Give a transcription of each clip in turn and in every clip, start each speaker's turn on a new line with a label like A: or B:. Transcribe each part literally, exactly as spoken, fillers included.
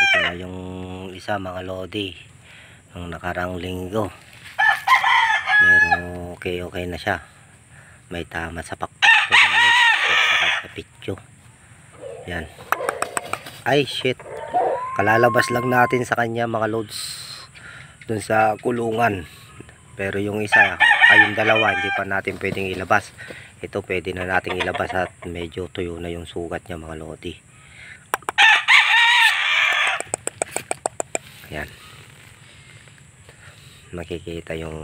A: Ito na yung isa mga lodi. Nung nakarang linggo. Pero okay okay na siya. May tama sa pakpak po mga lodi. At saka sa pityo. Yan. Ay shit. Kalalabas lang natin sa kanya mga lods. Dun sa kulungan. Pero yung isa, ay yung dalawa, hindi pa natin pwedeng ilabas. Ito pwede na natin ilabas at medyo tuyo na yung sugat niya mga lodi. Ayan. Makikita yung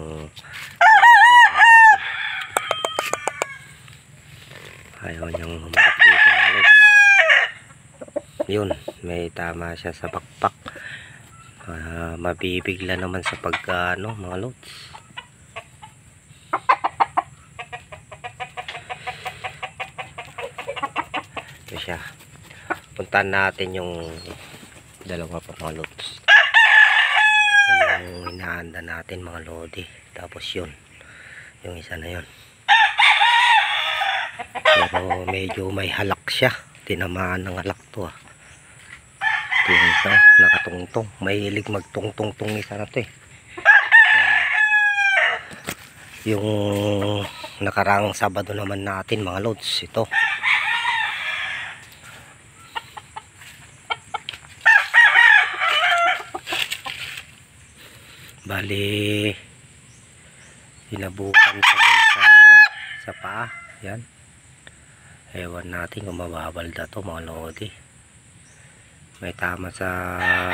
A: ayaw niyang humarap dito mga lods. Yun, may tama siya sa pakpak. Uh, mabibigla naman sa pagka ano mga lods. Ito siya. Puntahan natin yung dalawa pa mga lods. Ito yung hinahanda natin mga lodi. Tapos yun, yung isa na yun. Pero medyo may halak siya. Tinamaan ng halak to ah. Ito yung isa, nakatungtong. Mahilig magtungtong-tung isa na to eh. Yung nakarang Sabado naman natin mga lods, ito. Bali sinabukan sa sa ano, sa paa. Yan. Ewan natin kung mababalda to mga lodi. May tama sa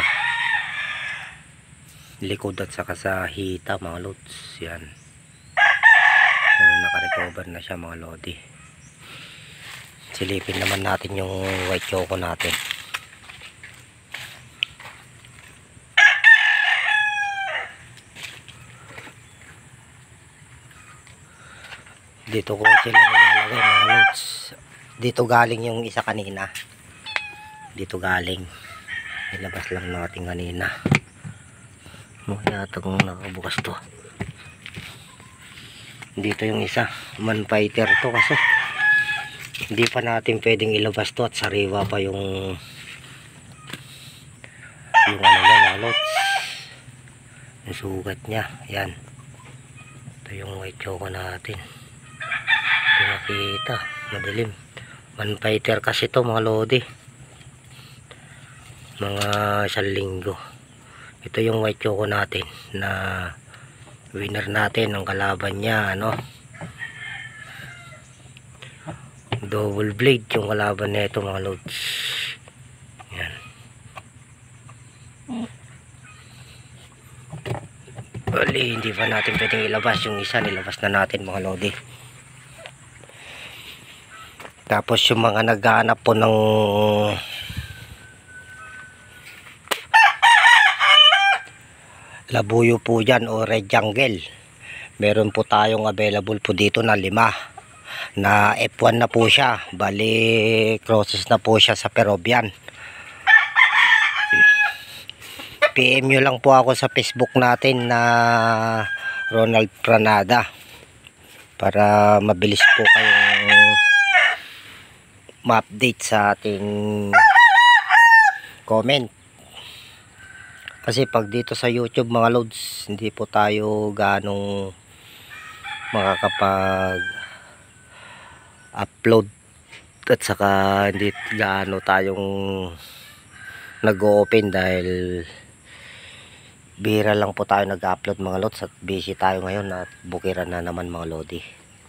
A: likod at saka sa hita mga lods. Yan. Pero nakarecover na siya mga lodi. Silipin naman natin yung white choco natin. Dito ko sila nilalagay mga lods. Dito galing yung isa kanina. Dito galing. Ilabas lang natin kanina. Oh, yata kung nakabukas to. Dito yung isa. Man fighter to kasi. Hindi pa natin pwedeng ilabas to at sariwa pa yung yung ano niya mga lods. Yung sugat niya. Yan. Ito yung white choco natin. Hindi makita. Madilim. Man fighter kasi to mga lodi. Mga isang linggo. Ito yung white choco natin na winner natin ng kalaban niya ano. Double blade yung kalaban nito mga lods. Yan. Bali hindi pa natin pwedeng ilabas yung isa, nilabas na natin mga lodi. Tapos yung mga naghahanap po ng labuyo po dyan o red jungle, meron po tayong available po dito na lima na F one na po siya. Bali crosses na po siya sa Peruvian. P M nyo lang po ako sa Facebook natin na Ronald Pranada para mabilis po kayong ma-update sa ating comment. Kasi pag dito sa YouTube mga lods, hindi po tayo ganong makakapag upload at saka hindi gaano tayong nag-open dahil bihira lang po tayo nag-upload mga lods at busy tayo ngayon at bukiran na naman mga lodi.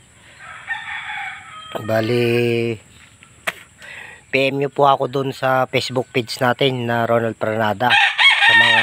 A: Bali P M nyo po ako dun sa Facebook page natin na Ronald Pranada sa mga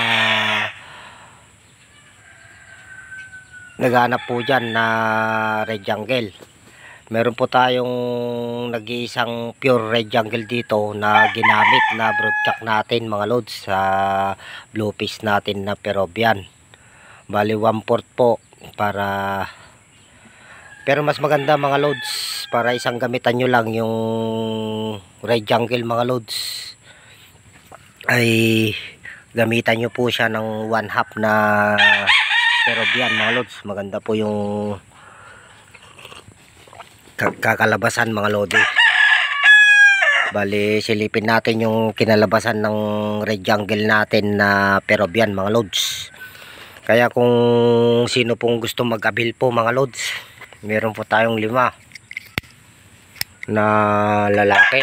A: naghanap po dyan na red jungle. Meron po tayong nag-iisang pure red jungle dito na ginamit na broodcock natin mga lods sa blue fish natin na Peruvian. Bali one fourth po para, pero mas maganda mga lods para isang gamitan nyo lang yung red jungle mga lods ay gamitan nyo po siya ng one half na Peruvian mga lods. Maganda po yung kakalabasan mga lodi. Bali, silipin natin yung kinalabasan ng Red Jungle natin na Peruvian mga lods. Kaya kung sino pong gusto mag-abil po mga lods, meron po tayong lima na lalaki.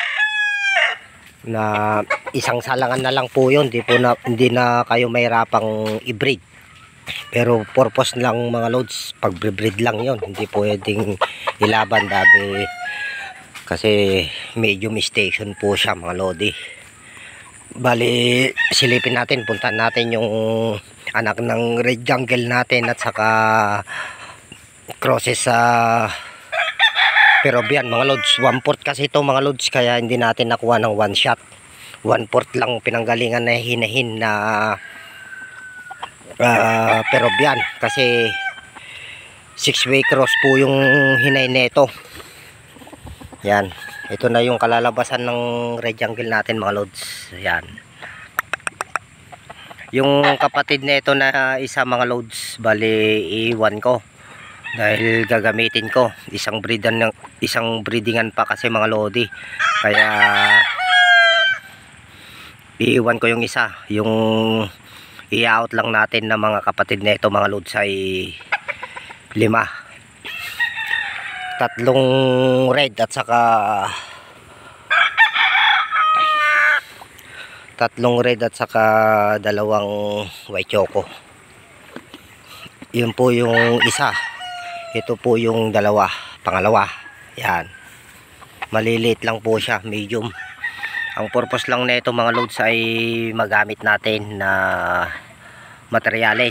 A: Na isang salangan na lang po yun. Di po na, hindi na kayo mahirapang i-breed. Pero purpose lang mga lods, pag-breed lang yun. Hindi pwedeng ilaban dahil kasi medium station po siya mga lodi. Bali, silipin natin, puntahan natin yung anak ng Red Jungle natin at saka crosses sa Peruvian mga lods. One fourth kasi ito mga lods, kaya hindi natin nakuha ng one shot. One fourth lang pinanggalingan na hinahin na uh, Peruvian kasi six way cross po yung hinay nito. Yan, ito na yung kalalabasan ng Red Jungle natin mga lods. Yan, yung kapatid nito na isa mga lods, bali iwan ko dahil gagamitin ko isang breedan ng isang breedingan pa kasi mga lodi, kaya iiwan ko yung isa. Yung i-out lang natin na mga kapatid nito mga lods ay lima, tatlong red at saka tatlong red at saka dalawang white choco. Yun po yung isa, ito po yung dalawa, pangalawa. Yan, maliliit lang po siya, medium. Ang purpose lang nito mga loads ay magamit natin na materyales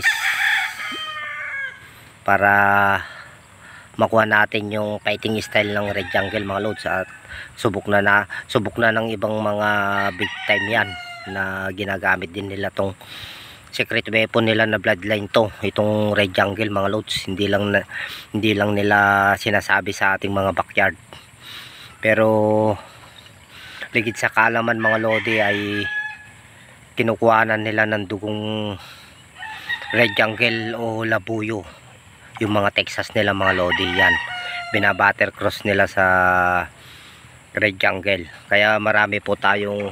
A: para makuha natin yung fighting style ng Red Jungle mga loads. At subok na na subok na ng ibang mga big time yan na ginagamit din nila tong secret weapon nila na bloodline to, itong Red Jungle mga loads. Hindi lang na, hindi lang nila sinasabi sa ating mga backyard, pero ligid sa kalaman mga lodi ay kinukuhanan nila ng dugong Red Jungle o labuyo yung mga Texas nila mga lodi. Yan, binabatter cross nila sa Red Jungle, kaya marami po tayong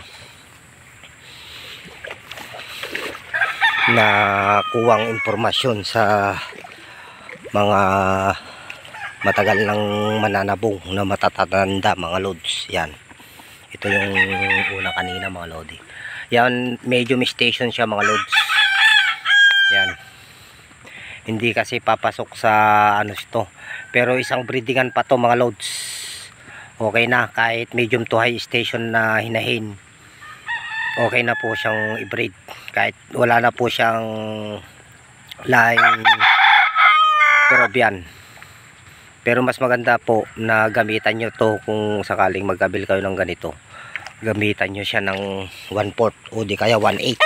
A: na kuwang impormasyon sa mga matagal ng mananabong na matatanda mga lods. Yan, ito yung una kanina mga lodi. Yan, medium station siya mga lods. Yan, hindi kasi papasok sa ano ito, pero isang breedingan pa to mga lods. Okay na, kahit medium to high station na hinahin, okay na po siyang i-breed kahit wala na po siyang lahing Peruvian. Pero mas maganda po na gamitan nyo to kung sakaling mag-abil kayo ng ganito. Gamitan nyo siya ng one fourth o di kaya one eighth.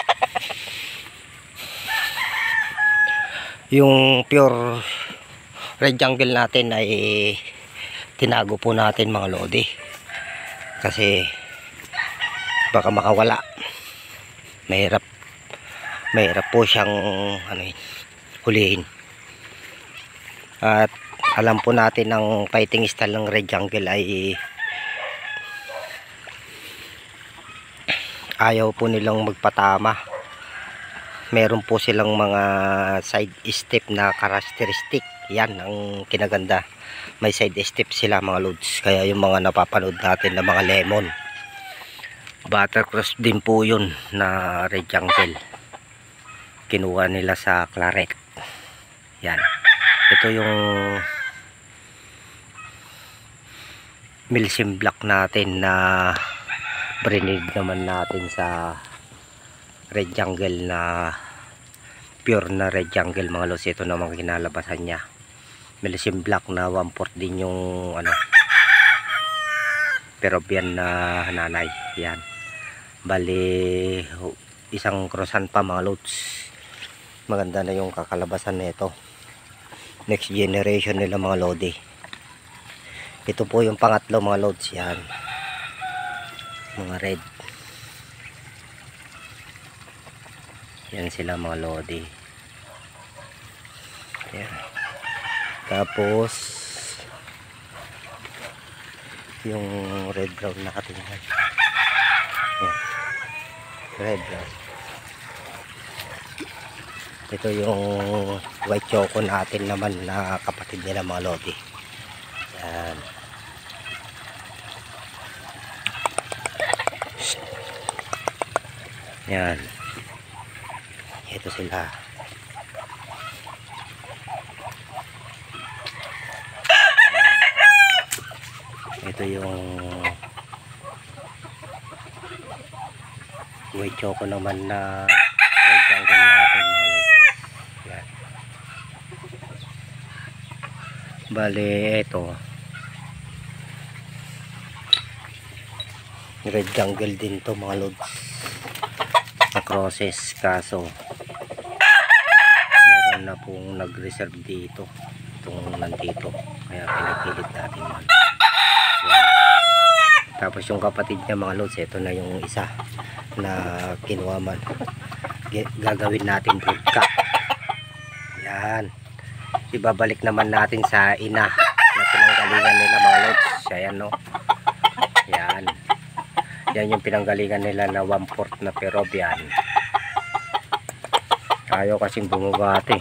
A: Yung pure Red Jungle natin ay tinago po natin mga lodi kasi baka makawala. Mahirap mahirap po siyang ano, hulihin. At alam po natin ang fighting style ng Red Jungle ay ayaw po nilang magpatama. Meron po silang mga side step na characteristic. Yan ang kinaganda, may side step sila mga loads. Kaya yung mga napapanood natin na mga lemon, buttercross din po yun na Red Jungle, kinuha nila sa claret. Yan, ito yung Milsim Black natin na brinid naman natin sa Red Jungle na pure na Red Jungle mga lods. Ito naman kinalabasan niya, Milsim Black na one fourth din yung ano Peruvian na nanay. Yan, bali isang crossan pa mga lods. Maganda na yung kakalabasan nito, next generation nila mga lodi. Ito po yung pangatlo mga lods. Yan, mga red. Yan sila mga lodi. Yan. Tapos yung red brown natin yan. Yan. Red brown. Ito yung white choco natin naman na kapatid nila mga lodi. Yan. Yan. Ito sila. Ito yung white choco naman na red jungle natin mga lodi. Yan. Bale ito red jungle din to mga lods na crosses, kaso meron na pong nag-reserve dito itong nandito, kaya pinapilit natin man. Yan. Tapos yung kapatid niya mga lods, ito na yung isa na kinuha man, gagawin natin broodcock. Yan, ibabalik naman natin sa ina na pinanggalingan nila mga lods. Ayan no, yan. Yan yung pinanggalingan nila na one fourth na Peruvian. Ayaw kasing bumabati.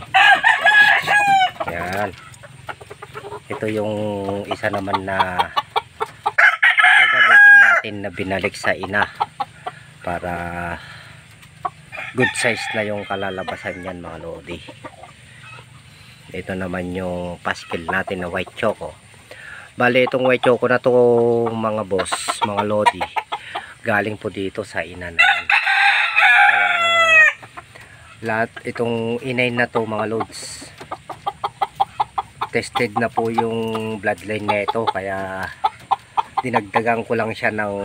A: Yan. Ito yung isa naman na gagamitin natin na binalik sa ina para good size na yung kalalabasan yan mga lodi. Ito naman yung pastel natin na white choco. Bale itong white choco na to mga boss, mga lodi, galing po dito sa ina na yan. Kaya lahat itong inay na to mga loads, tested na po yung bloodline na ito, kaya dinagdagan ko lang siya ng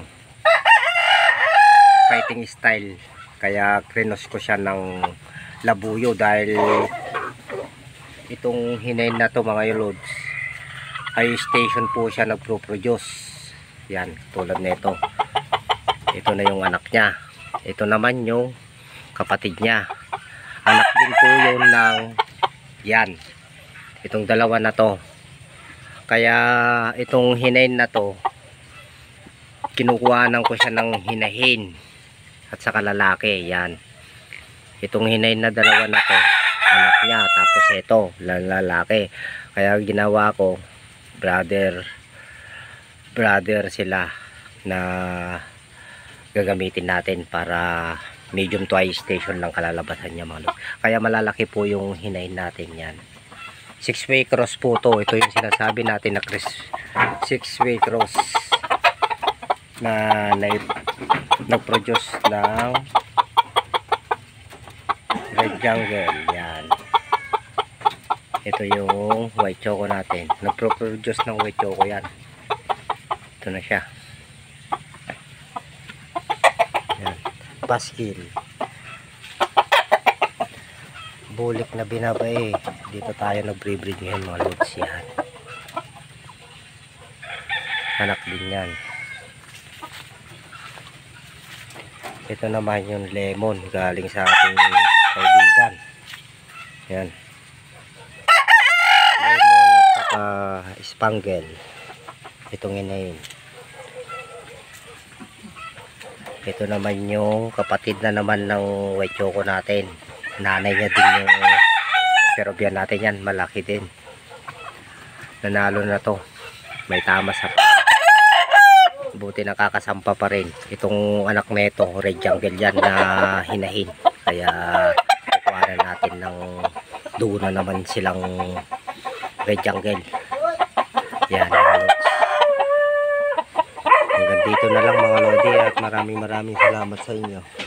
A: fighting style, kaya krinos ko siya ng labuyo dahil itong hinay na to mga loads ay station po siya nagpro-produce. Yan, tulad nito. Ito na yung anak niya. Ito naman yung kapatid niya. Anak din po yun ng yan. Itong dalawa na to. Kaya itong hinahin na to, kinukuhanan ko siya ng hinahin at saka lalaki. Yan. Itong hinahin na dalawa na to, anak niya. Tapos ito, lalaki. Kaya ginawa ko, brother, brother sila na gagamitin natin para medium to high station lang kalalabasan niya mga lodi. Kaya malalaki po yung hinahin natin yan. Six way cross po to. Ito yung sinasabi natin na six way cross na, na nag-produce ng red jungle. Yan. Ito yung white choco natin. Nag-produce ng white choco yan. Ito na siya. Paskil, bulik na binabae. Dito tayo nag-breed ngayon mga lods. Yan, anak din yan. Ito naman yung lemon galing sa ating kaibigan. Yan, lemon at saka spangle. Itong inayin. Ito naman yung kapatid na naman ng white choco natin. Nanay niya din yung Peruvian natin yan. Malaki din. Nanalo na to. May tama sa buti nakakasampa pa rin. Itong anak na ito, red jungle yan na hinahin. Kaya kukuha na natin ng doon na naman silang red jungle. Yan. Hanggang dito na lang mga lodi at maraming maraming salamat sa inyo.